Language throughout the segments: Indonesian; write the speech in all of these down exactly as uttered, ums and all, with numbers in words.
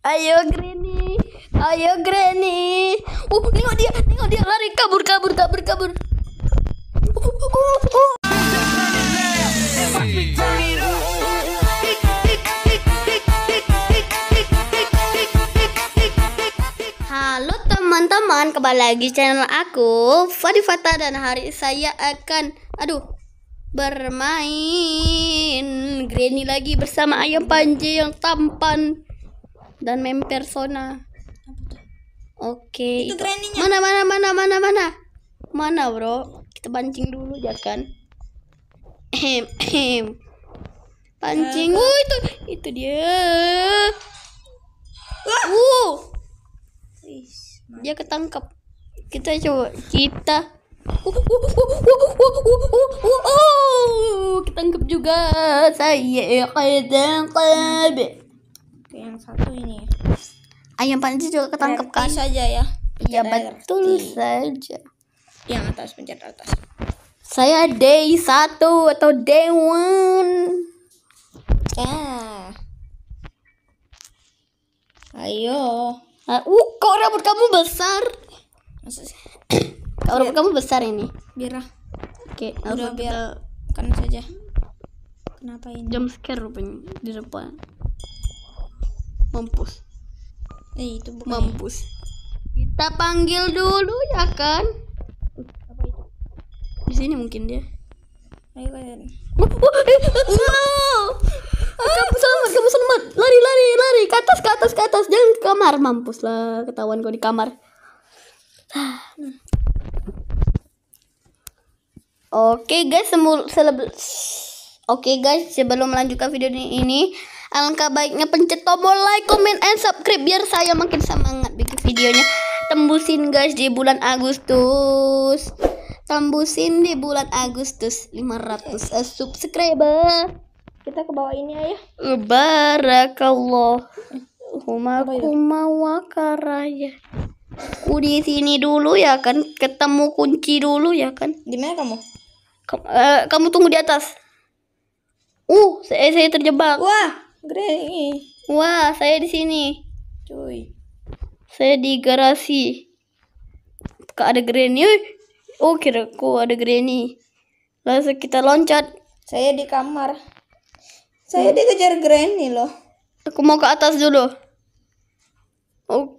Ayo Granny, ayo Granny. Uh, nengok dia, nengok dia lari kabur, kabur, kabur, kabur. Uh, uh, uh. Halo teman-teman, kembali lagi channel aku Fadi Fata, dan hari saya akan aduh bermain Granny lagi bersama ayam panji yang tampan dan mem persona. Oke, itu, itu. Mana mana mana mana mana mana bro, kita pancing dulu ya kan. Ehem, ehem. Pancing. Uh, itu itu dia. Uh. Dia ketangkap. Kita coba kita. Uh, uh, uh, uh, uh, uh, uh, uh, uh. Ketangkap juga. Saya ketangkap. Yang satu ini. Ayam panji juga ketangkap kan? Saja ya. Iya betul saja. Yang atas, pencet atas. Saya day satu atau day one. Ah. Ayo. Uh, kok rambut kamu besar? Masa sih? Kok rambut kamu besar ini? Biar. Oke, udah biar kan saja. Kenapa ini? Jump scare rupanya di depan. Mampus. Eh, itu bukan. Mampus. Kita panggil dulu ya kan? Apa itu? Di sini mungkin dia. Ayo kalian. Wow. Kamu selamat, kamu selamat. Lari, lari, lari ke atas, ke atas, ke atas. Jangan ke kamar, mampus lah. Ketahuan kau di kamar. Oke guys, semul seleb Oke guys, sebelum melanjutkan video ini, alangkah baiknya pencet tombol like, comment, and subscribe biar saya makin semangat bikin videonya. Tembusin guys di bulan Agustus. Tembusin di bulan Agustus lima ratus uh, subscriber. Kita ke bawah ini aja. Barakallah. Huma wakaraya. Aku di sini dulu ya kan, ketemu kunci dulu ya kan. Di mana kamu? Kamu, uh, kamu tunggu di atas. Uh, saya saya terjebak. Wah, Granny. Wah, saya di sini. Cuy. Saya di garasi. Kak ada Granny. Oh, kiraku ada Granny. Langsung kita loncat. Saya di kamar. Saya dikejar Granny loh. Aku mau ke atas dulu. Oh.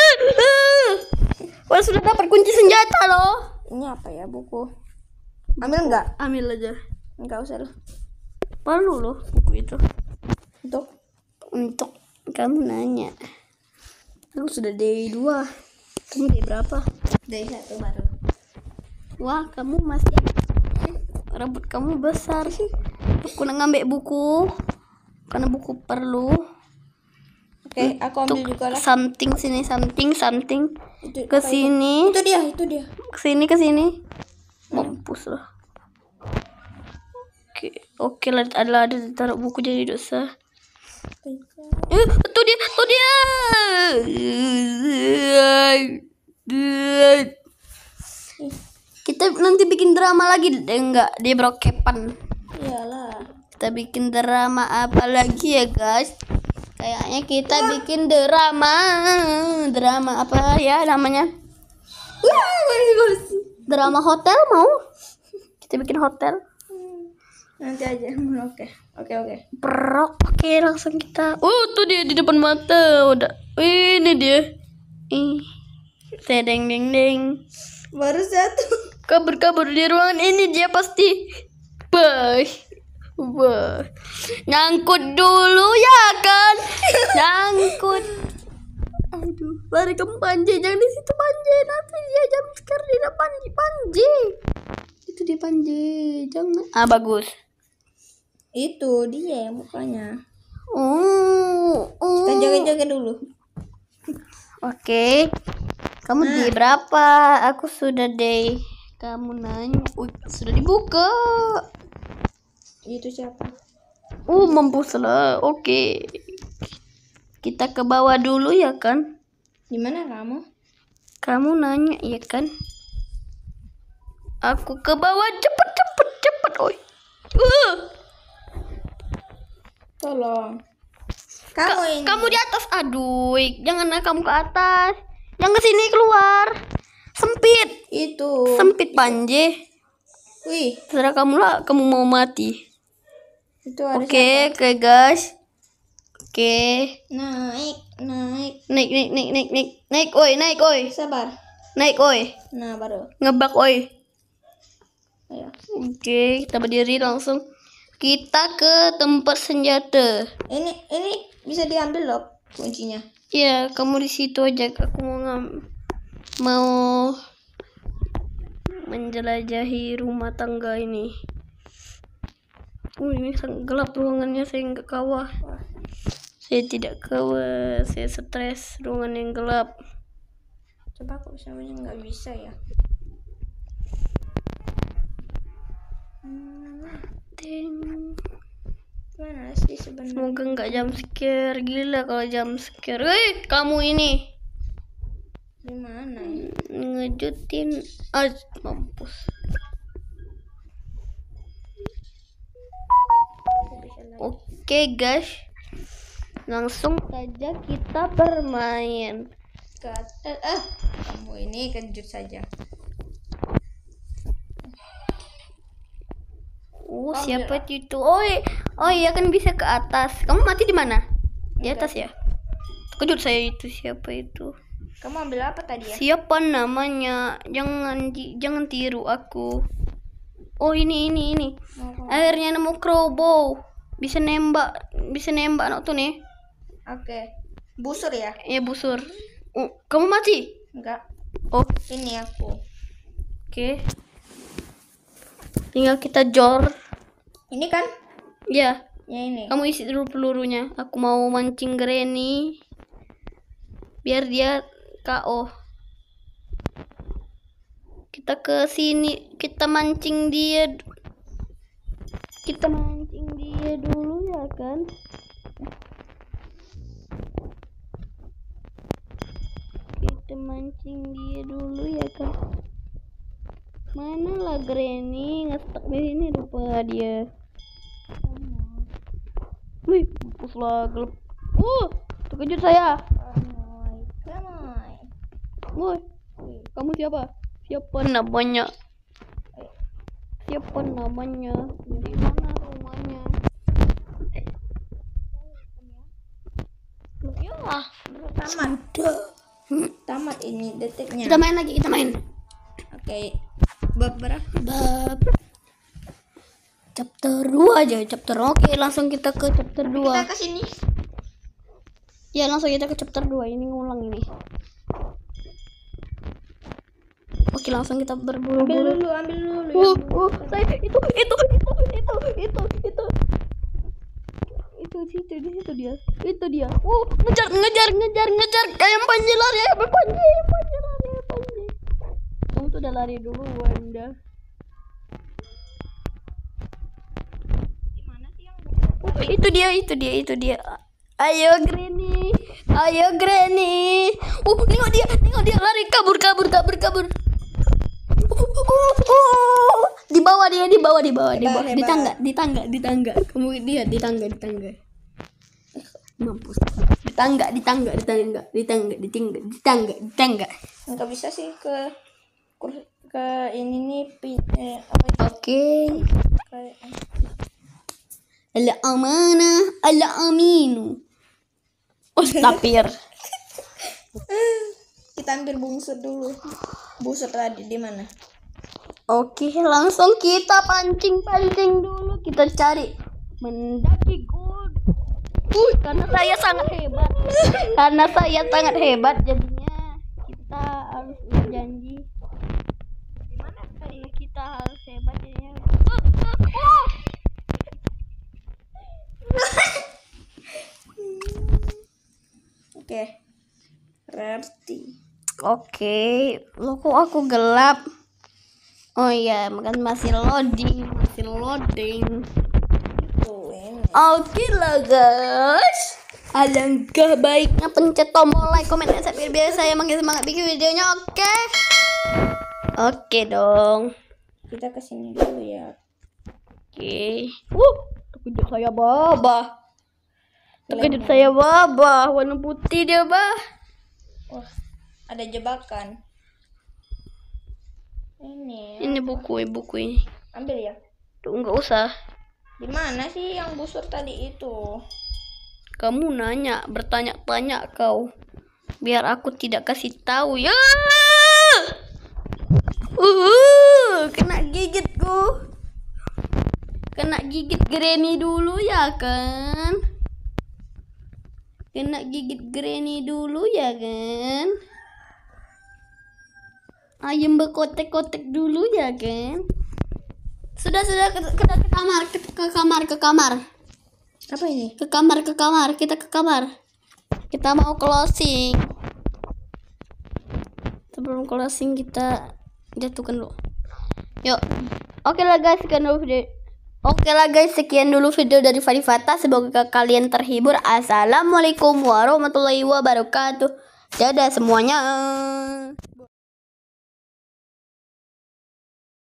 Wah, sudah dapat kunci senjata loh. Ini apa ya, buku? Ambil enggak? Ambil aja. Enggak usah loh. Perlu loh buku itu. Untuk Untuk kamu nanya. Aku sudah day dua. Kamu day berapa? Day satu baru. Wah, kamu masih rambut kamu besar sih. Aku nak ngambil buku karena buku perlu. Oke, aku ambil juga lah. Something sini, something, something. Itu, ke sini. Itu? itu dia, itu dia. Ke sini, ke sini. Mampus lah. Oke, oke lah, ada ada taruh buku jadi dosa. Eh, itu dia, itu dia. Kita nanti bikin drama lagi, eh, enggak, dia brokepan. Iyalah. Kita bikin drama apa lagi ya guys? Kayaknya kita Wah. bikin drama, drama apa ya namanya? Wah, drama hotel mau? Kita bikin hotel. Nanti aja. Oke, oke, oke. Brok, oke langsung kita. Oh tuh dia di depan mata, udah. Ini dia. Ih, tedeng deng deng. Baru satu. Kabur kabur di ruangan ini dia pasti. Bye. Wah, nyangkut dulu ya kan? Nyangkut. Aduh, lari ke Panji, jangan di situ Panji. Nanti dia jam sekarang di Panji, Panji. Itu di Panji, jangan. Ah bagus. Itu dia yang mukanya. Oh, oh. Kita jaga-jaga dulu. Oke. Kamu nah. di berapa? Aku sudah day. Kamu nanya. Uy, sudah dibuka. Itu siapa? Uh, mampus lah. Oke. Kita ke bawah dulu ya kan? Di mana kamu? Kamu nanya ya kan? Aku ke bawah, cepet cepet cepet. Oi. Uh. Tolong. Kamu Ka- ini. Kamu di atas. Aduh, jangan kamu ke atas. Yang ke sini keluar. Sempit. Itu. Sempit Panje. Wih, Terserah kamu lah, kamu mau mati. itu ada Oke, siapa? oke guys. Oke. Naik, naik. Naik, naik, naik, naik, naik. Naik, oi, naik, oi. Sabar. Naik, oi. Nah, baru. Ngebak, oi. Ayo. Oke, kita berdiri langsung. Kita ke tempat senjata. Ini ini bisa diambil loh kuncinya. Ya, kamu di situ aja. Aku mau ngam mau menjelajahi rumah tangga ini. Uh, ini sangat gelap ruangannya, saya nggak kawah. Saya tidak kawah, saya stres ruangan yang gelap. Coba kok semuanya nggak bisa ya. Hmm, Ding. mana sih sebenarnya? Semoga nggak jam scare. Gila kalau jam scare. Hei, kamu ini Di mana ya? ngejutin. Ah, mampus. Oke guys, langsung saja kita bermain. Ke atas. Ah, kamu ini kejut saja. Oh, Oh, siapa itu? Oh, i- oh iya kan bisa ke atas. Kamu mati di mana? Di Enggak. atas ya? Kejut saya itu, siapa itu? Kamu ambil apa tadi ya? Siapa namanya? Jangan di- jangan tiru aku. Oh, ini ini ini. Oh, Akhirnya nemu crowbow. Bisa nembak, bisa nembak anak tuh nih. Oke. Busur ya? Ya busur. Oh, kamu mati? Enggak. Oh, Ini aku. oke. Tinggal kita jor. Ini kan? Ya, Ya ini. kamu isi dulu pelurunya. Aku mau mancing Granny. Biar dia K O. Kita ke sini, kita mancing dia. Kita mancing dia dulu ya kan? Kita mancing dia dulu ya kan? Mana lah Granny? Ngestak di sini lupa dia. Wih, mampus lah gelap. Uh, terkejut saya. Kamoy, kamoy. Woi, kamu siapa? Siapa namanya? Siapa namanya? Di mana rumahnya? Ya, Tamat. sudah. Tamat ini detiknya. Kita main lagi, kita main. Oke. Bab berapa? Bab chapter dua aja, chapter. Oke, langsung kita ke chapter Kita dua. ke sini. Ya, langsung kita ke chapter dua. Ini ngulang ini. Oke, langsung kita Ambil berburu-buru. dulu, ambil dulu. Uh, uh, saya itu, itu, itu, itu, itu, itu. Itu situ, di situ dia. Itu dia. Uh, ngejar, ngejar, ngejar, ngejar. Kayak panji lari, ya, panji, panji lari, panji. Kamu tuh udah lari dulu, Wanda. Gimana sih yang Uh, itu dia, itu dia, itu dia. Ayo Granny, ayo Granny. Uh, nengok dia, nengok dia lari, kabur, kabur, kabur, kabur. Uh, uh, uh. Di bawah dia, di bawah, di bawah, di bawah, Hebat, di hebat. tangga, di tangga, di tangga. Kamu lihat di tangga, di tangga. Mampus. Di tangga, di tangga, di tangga, di tangga, di tangga, di tangga, di tangga. Enggak bisa sih ke kur- ke ini nih pi, eh, apa itu? Oke. Ke, Ala amanah, ala aminu. Ustapir. kita ambil bungsur dulu. Busur tadi di mana? Oke, langsung kita pancing-pancing dulu. Kita cari mendaki gold. Uh, karena saya sangat hebat. Karena saya sangat hebat, jadinya kita harus berjanji. Gimana? Karena kita harus hebat, jadinya. Uh, uh, uh. Oke. Berarti Oke, lo kok aku gelap? Oh iya, makan masih loading, masih loading. tuh ini. Oke lah guys, alangkah baiknya pencet tombol like, komen, dan subscribe biar saya makin semangat bikin videonya. Oke, oke dong. Kita ke sini dulu ya. Oke, wuh, terkejut saya baba. Terkejut saya, bah, bah, warna putih dia, bah. Wah, ada jebakan. Ini. Ini buku, buku ini. Ambil ya. Tuh, nggak usah. Di mana sih yang busur tadi itu? Kamu nanya, bertanya-tanya kau. Biar aku tidak kasih tahu ya. Uh, kena gigitku. Kena gigit Granny dulu ya kan? Kena gigit Granny dulu ya kan? Ayam berkotek-kotek dulu ya kan? Sudah sudah ke, ke, ke kamar ke, ke kamar ke kamar. Apa ini? Ke kamar ke kamar kita ke kamar. Kita mau closing. Sebelum closing kita jatuhkan dulu. Yuk. Oke lah guys, sekian dulu video. Oke lah guys, sekian dulu video dari Farifata. Semoga kalian terhibur. Assalamualaikum warahmatullahi wabarakatuh. Dadah semuanya.